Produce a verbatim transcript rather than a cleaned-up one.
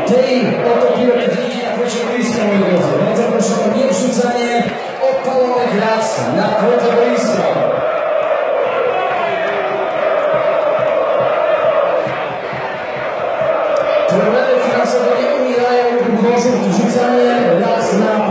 tej oto pirotechniki na płycie boiska, moi drodzy. Więc zapraszam o niewrzucanie odpalonych raz na płytę boiska. Problemy finansowe nie umierają u gwożdżów, wrzucanie raz na